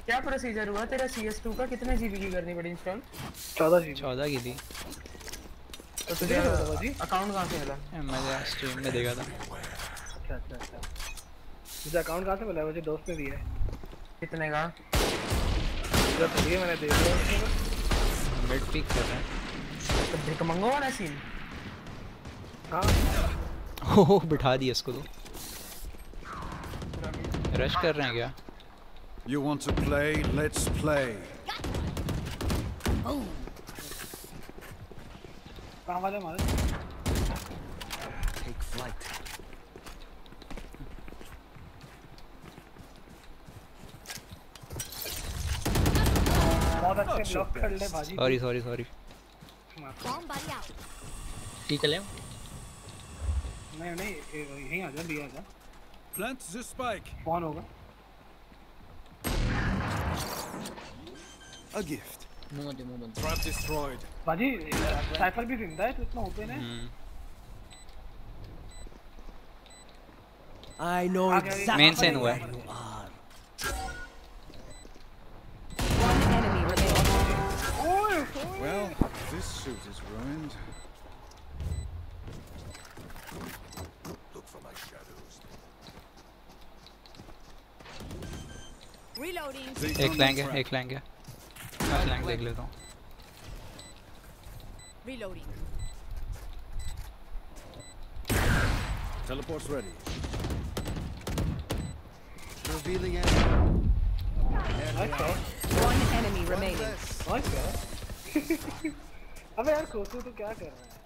क्या प्रोसीजर हुआ तेरा CS2 का? कितने जीबी की करनी पड़ी इंस्टॉल? 14 जीबी। 14 की थी। तो तुझे अकाउंट कहाँ से मिला? मैं स्ट्रीम में देखा था। अच्छा अच्छा अच्छा, मुझे अकाउंट कहाँ से मिला? मुझे दोस्त ने दिया है। कितने का? जब दिए मैंने दे दिया उसको। मिड पिक कर रहा है तो भिक मंगो वाला सीन। हाँ ओह बिठा दिया इसको। तो रश कर रहे हैं क्या? You want to play? Let's play. कहाँ वाले मारे? Take flight. बहुत अच्छे ब्लॉक कर ले भाजी। सॉरी ठीक है ले। नहीं यहीं आ जा, लिया जा। Plant the spike. कौन होगा? A gift. मोमन Trap destroyed. भाजी साइफर भी जिंदा है तो इतना ओपन है। I know exactly. मेन सेन हुआ है। Well, this suit is ruined. Look for my shadows. Reloading. एक फ्लैंक है मैं फ्लैंक देख लेता हूँ। Reloading. Teleport's ready. Revealing enemy. One enemy remaining. अबे यार कोसू तो क्या कर रहा है?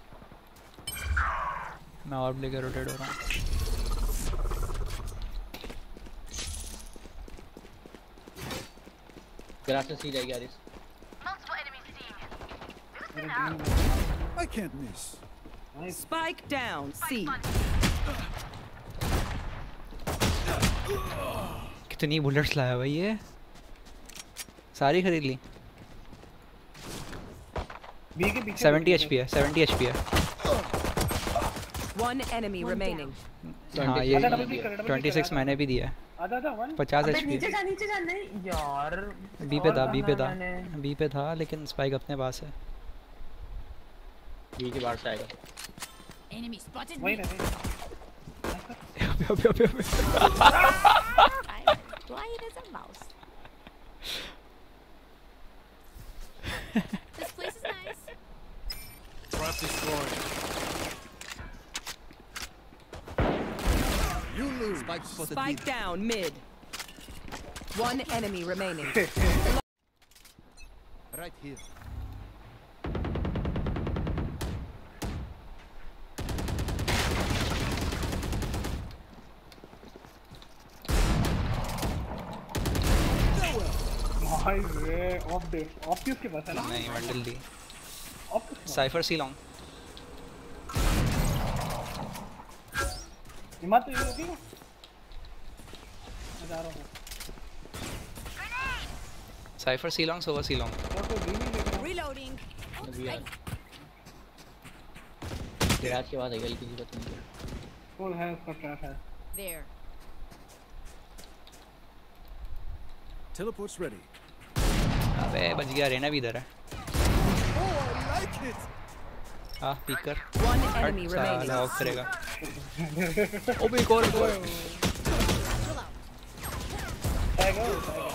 मैं ऑर्ब लेकर रोटेट हो रहा हूँ। ग्रास से जाएगी यार इस। I can't miss. Spike down. C. कितनी बुलेट्स लाया भाई ये? सारी खरीद ली। 70 HP है 70 HP है। One enemy remaining. हाँ ये 26 मैंने भी दिया है। 50 HP। नीचे जा नहीं यार। बी पे था लेकिन स्पाइक अपने पास है। बी के बाहर से आएगा। Enemy spotted me. वही नहीं। Quiet as a mouse. This place is nice. Trap destroyed. You lose. Spike down mid. One enemy remaining. Right here. भाई ये ऑफ के पास है ना? नहीं वंडल दी। Off Cypher C long. हिम्मत तो ये होगी ना? मैं जा रहा हूँ। Cypher C long Sova C long. Reloading. Grass के बाद आएगा किसी को नहीं। फुल है उसका ट्रैप है। There. Teleport's ready. अबे बच गया। रेना भी इधर है। Oh, I like it. हाँ पीकर। One enemy remaining. साला ऑफ करेगा। ओ भी एक और। आएगा